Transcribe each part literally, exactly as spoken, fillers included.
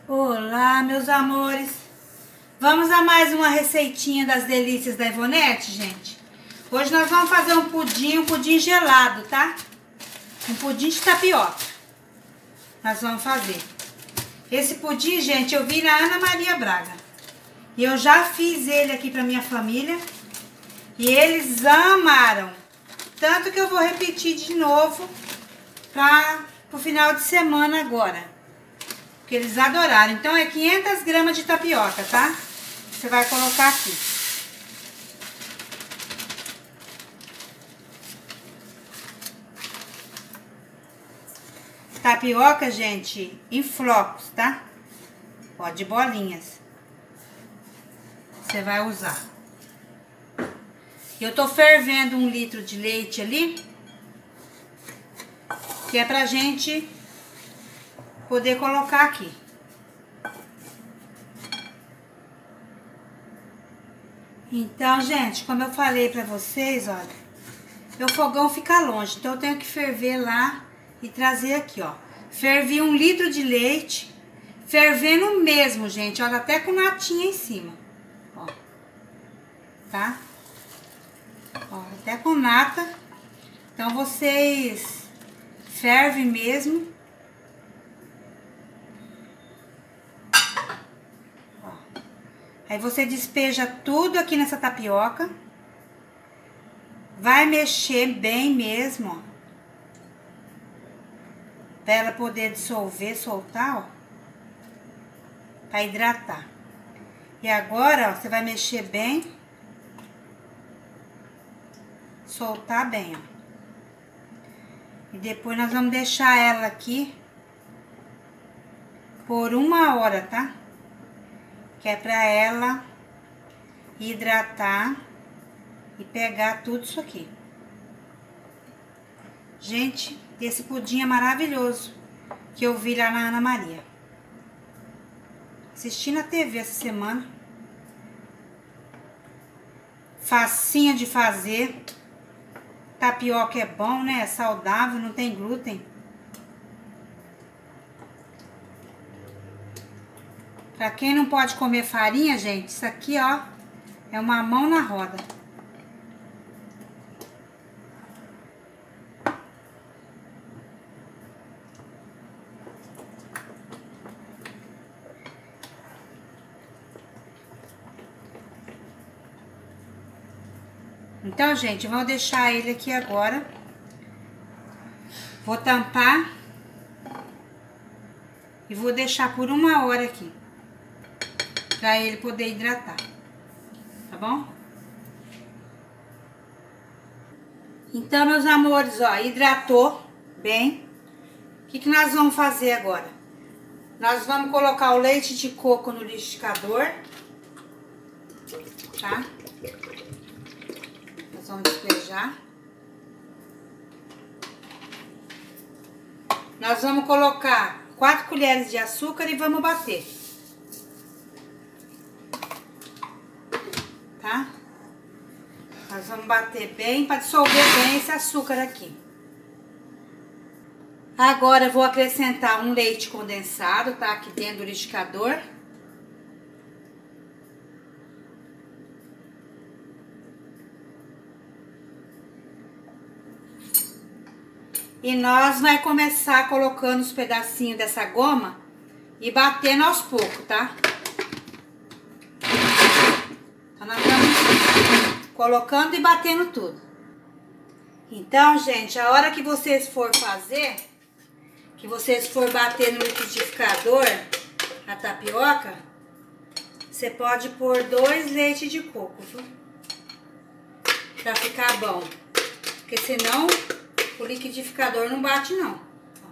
Olá, meus amores. Vamos a mais uma receitinha das delícias da Ivonete, gente. Hoje nós vamos fazer um pudim, um pudim gelado, tá? Um pudim de tapioca. Nós vamos fazer. Esse pudim, gente, eu vi na Ana Maria Braga. E eu já fiz ele aqui pra minha família. E eles amaram. Tanto que eu vou repetir de novo para o final de semana agora. Porque eles adoraram. Então é quinhentas gramas de tapioca, tá? Você vai colocar aqui. Tapioca, gente, em flocos, tá? Ó, de bolinhas. Você vai usar. Eu tô fervendo um litro de leite ali. Que é pra gente poder colocar aqui. Então, gente, como eu falei pra vocês, olha, meu fogão fica longe, então eu tenho que ferver lá e trazer aqui, ó. Fervi um litro de leite, fervendo mesmo, gente, olha, até com natinha em cima, ó, tá? Ó, até com nata. Então, vocês fervem mesmo. Aí você despeja tudo aqui nessa tapioca. Vai mexer bem mesmo, ó. Pra ela poder dissolver, soltar, ó. Pra hidratar. E agora, ó, você vai mexer bem. Soltar bem, ó. E depois nós vamos deixar ela aqui por uma hora, tá? Que é pra ela hidratar e pegar tudo isso aqui. Gente, esse pudim é maravilhoso, que eu vi lá na Ana Maria. Assisti na T V essa semana. Facinho de fazer. Tapioca é bom, né? É saudável, não tem glúten. Pra quem não pode comer farinha, gente, isso aqui, ó, é uma mão na roda. Então, gente, vou deixar ele aqui agora. Vou tampar. E vou deixar por uma hora aqui. Pra ele poder hidratar, tá bom? Então, meus amores, ó, hidratou bem. O que que nós vamos fazer agora? Nós vamos colocar o leite de coco no liquidificador, tá? Nós vamos despejar. Nós vamos colocar quatro colheres de açúcar e vamos bater. Tá? Nós vamos bater bem para dissolver bem esse açúcar aqui. Agora eu vou acrescentar um leite condensado, tá? Aqui dentro do liquidificador. E nós vai começar colocando os pedacinhos dessa goma e batendo aos poucos, tá? Então, nós vamos colocando e batendo tudo. Então, gente, a hora que vocês for fazer, que vocês for bater no liquidificador a tapioca, você pode pôr dois leites de coco, viu? Pra ficar bom. Porque senão o liquidificador não bate, não.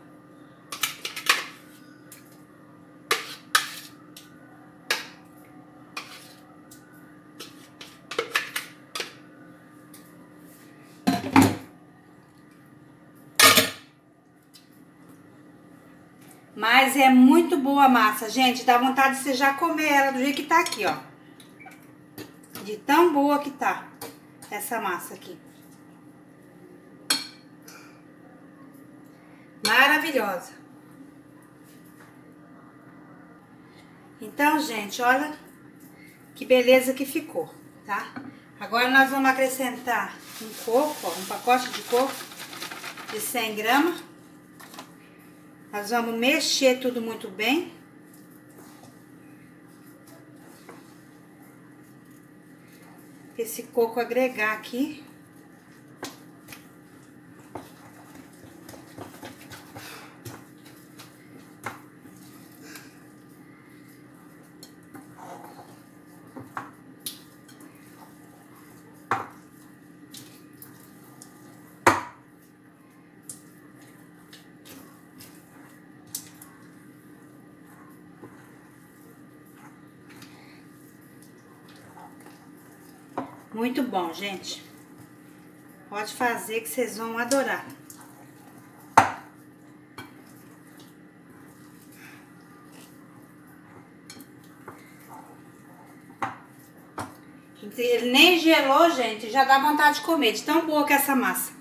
Mas é muito boa a massa, gente. Dá vontade de você já comer ela do jeito que tá aqui, ó. De tão boa que tá essa massa aqui. Maravilhosa. Então, gente, olha que beleza que ficou, tá? Agora nós vamos acrescentar um coco, ó, um pacote de coco de cem gramas. Nós vamos mexer tudo muito bem. Esse coco agregar aqui. Muito bom, gente. Pode fazer que vocês vão adorar. Ele nem gelou, gente, já dá vontade de comer, de tão boa que é essa massa.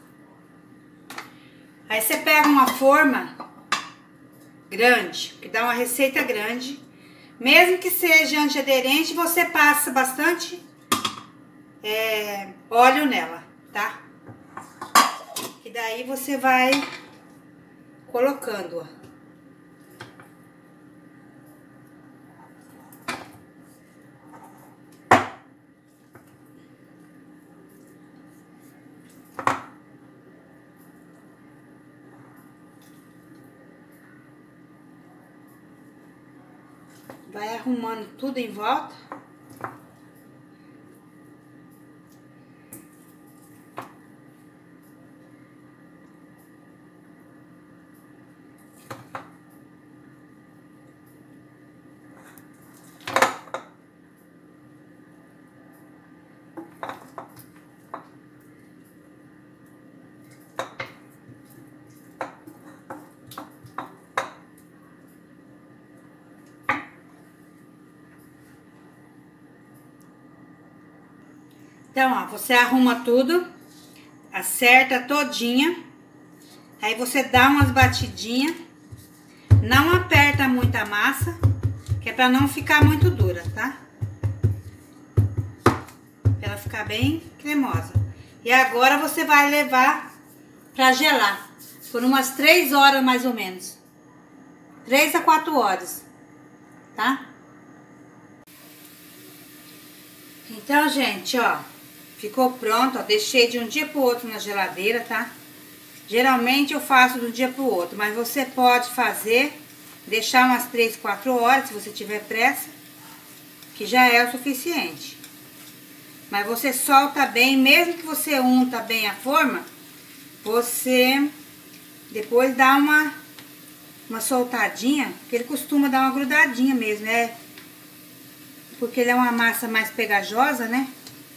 Aí você pega uma forma grande, que dá uma receita grande. Mesmo que seja antiaderente, você passa bastante é, óleo nela, tá? E daí você vai colocando, ó. Vai arrumando tudo em volta. Então, ó, você arruma tudo, acerta todinha, aí você dá umas batidinhas, não aperta muito a massa, que é pra não ficar muito dura, tá? Pra ela ficar bem cremosa. E agora você vai levar pra gelar, por umas três horas mais ou menos. três a quatro horas, tá? Então, gente, ó. Ficou pronto, ó, deixei de um dia pro outro na geladeira, tá? Geralmente eu faço de um dia pro outro, mas você pode fazer, deixar umas três, quatro horas, se você tiver pressa, que já é o suficiente. Mas você solta bem, mesmo que você unta bem a forma, você depois dá uma, uma soltadinha, porque ele costuma dar uma grudadinha mesmo, né? Porque ele é uma massa mais pegajosa, né?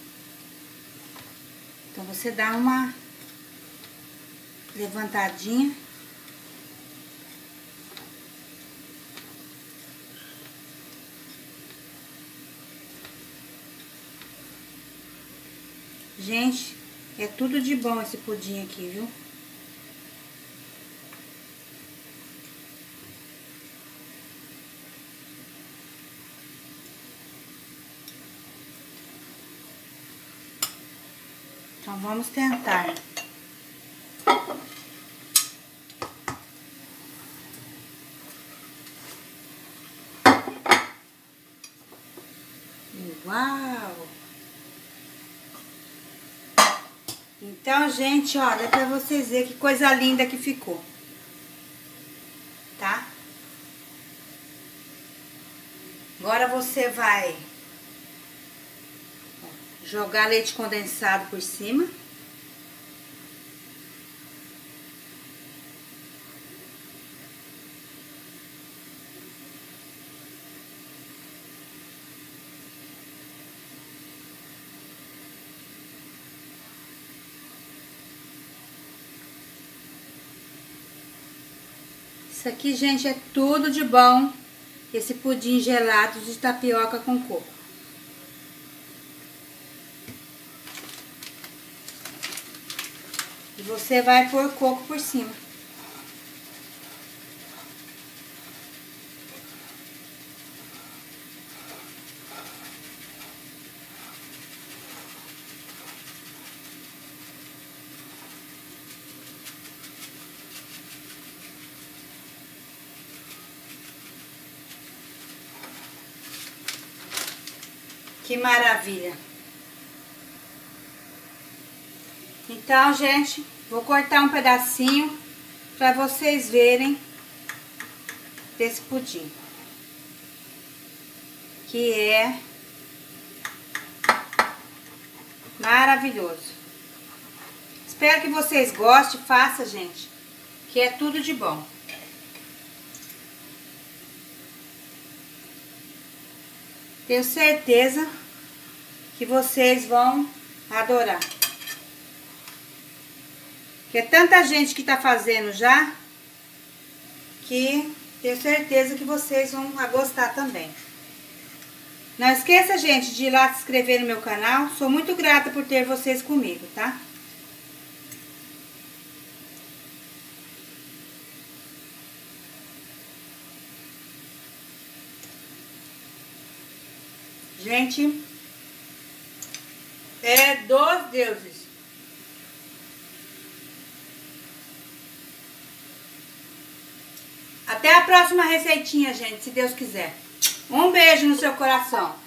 Então, você dá uma levantadinha. Gente, é tudo de bom esse pudim aqui, viu? Então, vamos tentar. Uau! Então, gente, olha, pra vocês verem que coisa linda que ficou. Tá? Agora você vai jogar leite condensado por cima. Isso aqui, gente, é tudo de bom. Esse pudim gelado de tapioca com coco. E você vai pôr coco por cima. Que maravilha. Então, gente, vou cortar um pedacinho para vocês verem desse pudim. Que é maravilhoso. Espero que vocês gostem, faça, gente, que é tudo de bom. Tenho certeza que vocês vão adorar. Que é tanta gente que tá fazendo já, que tenho certeza que vocês vão gostar também. Não esqueça, gente, de ir lá se inscrever no meu canal. Sou muito grata por ter vocês comigo, tá? Gente, é dos deuses. Até a próxima receitinha, gente, se Deus quiser. Um beijo no seu coração.